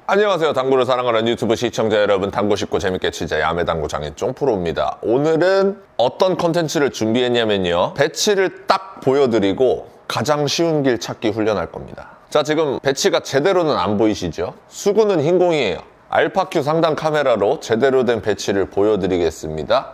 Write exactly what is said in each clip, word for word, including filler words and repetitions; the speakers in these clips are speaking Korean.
안녕하세요. 당구를 사랑하는 유튜브 시청자 여러분, 당구 쉽고 재밌게 치자 야매당구 장인쫑 프로입니다. 오늘은 어떤 컨텐츠를 준비했냐면요, 배치를 딱 보여드리고 가장 쉬운 길 찾기 훈련할 겁니다. 자, 지금 배치가 제대로는 안 보이시죠? 수구는 흰공이에요. 알파큐 상단 카메라로 제대로 된 배치를 보여드리겠습니다.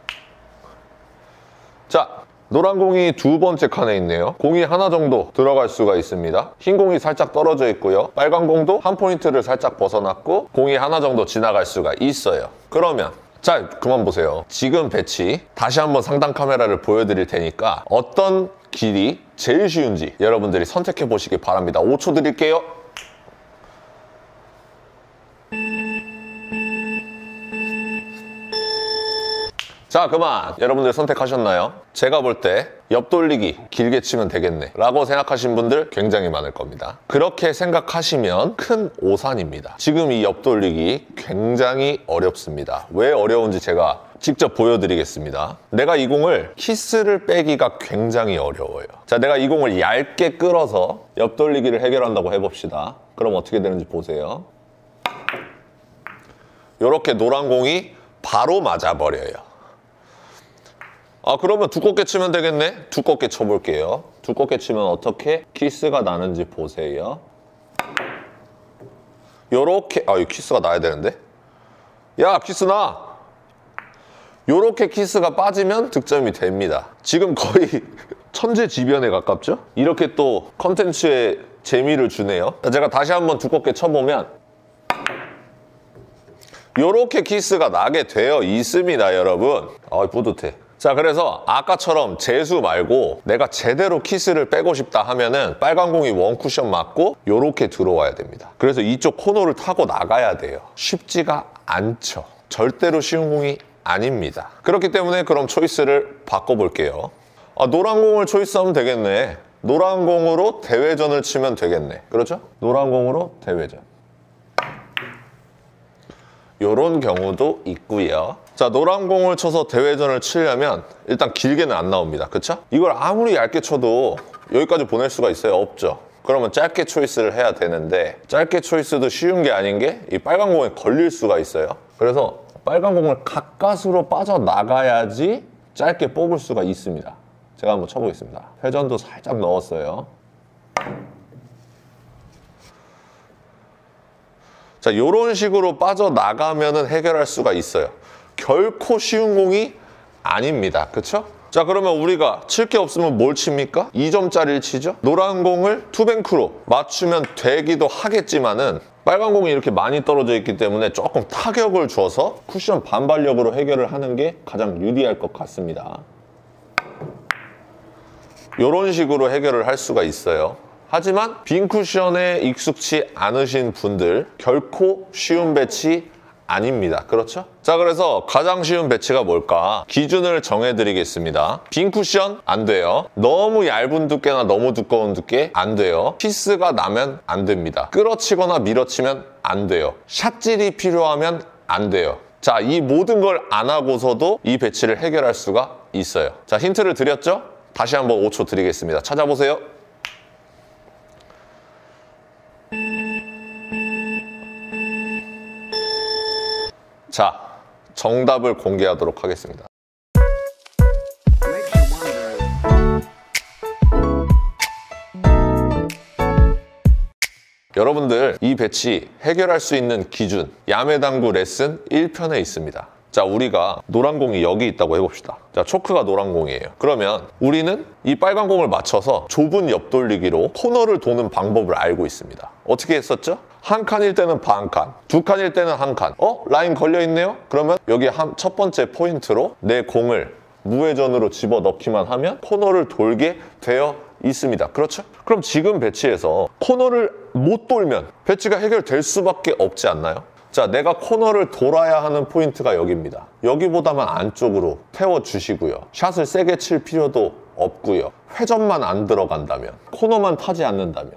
자, 노란 공이 두 번째 칸에 있네요. 공이 하나 정도 들어갈 수가 있습니다. 흰 공이 살짝 떨어져 있고요. 빨간 공도 한 포인트를 살짝 벗어났고 공이 하나 정도 지나갈 수가 있어요. 그러면 자, 그만 보세요. 지금 배치 다시 한번 상단 카메라를 보여드릴 테니까 어떤 길이 제일 쉬운지 여러분들이 선택해 보시기 바랍니다. 오 초 드릴게요. 자, 그만. 여러분들 선택하셨나요? 제가 볼 때 옆돌리기 길게 치면 되겠네 라고 생각하신 분들 굉장히 많을 겁니다. 그렇게 생각하시면 큰 오산입니다. 지금 이 옆돌리기 굉장히 어렵습니다. 왜 어려운지 제가 직접 보여드리겠습니다. 내가 이 공을 키스를 빼기가 굉장히 어려워요. 자, 내가 이 공을 얇게 끌어서 옆돌리기를 해결한다고 해봅시다. 그럼 어떻게 되는지 보세요. 이렇게 노란 공이 바로 맞아버려요. 아, 그러면 두껍게 치면 되겠네? 두껍게 쳐볼게요. 두껍게 치면 어떻게 키스가 나는지 보세요. 요렇게, 아, 이 키스가 나야 되는데? 야, 키스 나! 요렇게 키스가 빠지면 득점이 됩니다. 지금 거의 천재지변에 가깝죠? 이렇게 또 컨텐츠에 재미를 주네요. 제가 다시 한번 두껍게 쳐보면 요렇게 키스가 나게 되어 있습니다, 여러분. 아, 뿌듯해. 자, 그래서 아까처럼 재수 말고 내가 제대로 키스를 빼고 싶다 하면은 빨간 공이 원쿠션 맞고 요렇게 들어와야 됩니다. 그래서 이쪽 코너를 타고 나가야 돼요. 쉽지가 않죠. 절대로 쉬운 공이 아닙니다. 그렇기 때문에 그럼 초이스를 바꿔볼게요. 아, 노란 공을 초이스하면 되겠네. 노란 공으로 대회전을 치면 되겠네. 그렇죠? 노란 공으로 대회전. 요런 경우도 있고요. 자, 노란 공을 쳐서 대회전을 치려면 일단 길게는 안 나옵니다. 그쵸? 이걸 아무리 얇게 쳐도 여기까지 보낼 수가 있어요? 없죠. 그러면 짧게 초이스를 해야 되는데 짧게 초이스도 쉬운 게 아닌 게 이 빨간 공에 걸릴 수가 있어요. 그래서 빨간 공을 가까스로 빠져나가야지 짧게 뽑을 수가 있습니다. 제가 한번 쳐보겠습니다. 회전도 살짝 넣었어요. 자, 요런 식으로 빠져나가면은 해결할 수가 있어요. 결코 쉬운 공이 아닙니다. 그쵸? 자, 그러면 우리가 칠 게 없으면 뭘 칩니까? 이 점짜리를 치죠? 노란 공을 투뱅크로 맞추면 되기도 하겠지만은 빨간 공이 이렇게 많이 떨어져 있기 때문에 조금 타격을 줘서 쿠션 반발력으로 해결을 하는 게 가장 유리할 것 같습니다. 요런 식으로 해결을 할 수가 있어요. 하지만 빈 쿠션에 익숙치 않으신 분들 결코 쉬운 배치 아닙니다. 그렇죠? 자, 그래서 가장 쉬운 배치가 뭘까? 기준을 정해드리겠습니다. 빈 쿠션 안 돼요. 너무 얇은 두께나 너무 두꺼운 두께 안 돼요. 키스가 나면 안 됩니다. 끌어치거나 밀어치면 안 돼요. 샷질이 필요하면 안 돼요. 자, 이 모든 걸 안 하고서도 이 배치를 해결할 수가 있어요. 자, 힌트를 드렸죠? 다시 한번 오 초 드리겠습니다. 찾아보세요. 자, 정답을 공개하도록 하겠습니다. 여러분들, 이 배치 해결할 수 있는 기준 야매당구 레슨 일 편에 있습니다. 자, 우리가 노란 공이 여기 있다고 해봅시다. 자, 초크가 노란 공이에요. 그러면 우리는 이 빨간 공을 맞춰서 좁은 옆돌리기로 코너를 도는 방법을 알고 있습니다. 어떻게 했었죠? 한 칸일 때는 반 칸, 두 칸일 때는 한 칸. 어? 라인 걸려있네요? 그러면 여기 한 첫 번째 포인트로 내 공을 무회전으로 집어넣기만 하면 코너를 돌게 되어 있습니다. 그렇죠? 그럼 지금 배치에서 코너를 못 돌면 배치가 해결될 수밖에 없지 않나요? 자, 내가 코너를 돌아야 하는 포인트가 여기입니다. 여기보다만 안쪽으로 태워주시고요. 샷을 세게 칠 필요도 없고요. 회전만 안 들어간다면, 코너만 타지 않는다면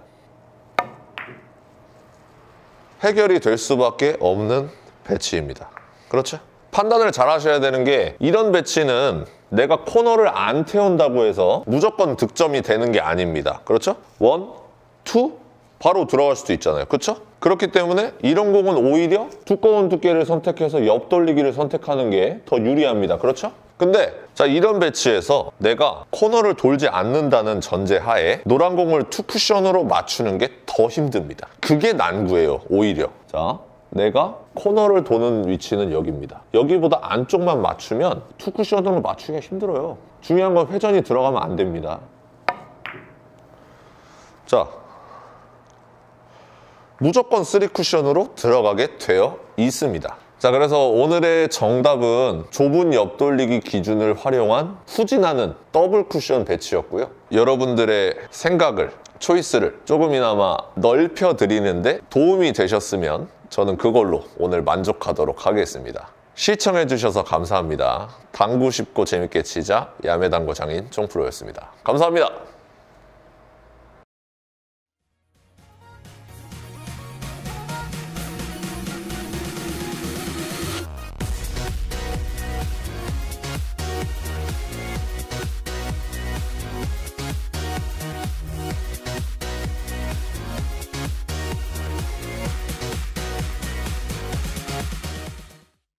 해결이 될 수밖에 없는 배치입니다. 그렇죠? 판단을 잘 하셔야 되는 게 이런 배치는 내가 코너를 안 태운다고 해서 무조건 득점이 되는 게 아닙니다. 그렇죠? 원, 투, 바로 들어갈 수도 있잖아요. 그렇죠? 그렇기 때문에 이런 공은 오히려 두꺼운 두께를 선택해서 옆 돌리기를 선택하는 게 더 유리합니다. 그렇죠? 근데 자, 이런 배치에서 내가 코너를 돌지 않는다는 전제하에 노란 공을 투 쿠션으로 맞추는 게 더 힘듭니다. 그게 난구예요, 오히려. 자, 내가 코너를 도는 위치는 여기입니다. 여기보다 안쪽만 맞추면 투 쿠션으로 맞추기가 힘들어요. 중요한 건 회전이 들어가면 안 됩니다. 자, 무조건 쓰리 쿠션으로 들어가게 되어 있습니다. 자, 그래서 오늘의 정답은 좁은 옆돌리기 기준을 활용한 후진하는 더블 쿠션 배치였고요. 여러분들의 생각을, 초이스를 조금이나마 넓혀드리는데 도움이 되셨으면 저는 그걸로 오늘 만족하도록 하겠습니다. 시청해주셔서 감사합니다. 당구 쉽고 재밌게 치자 야매당구 장인 쫑프로였습니다. 감사합니다.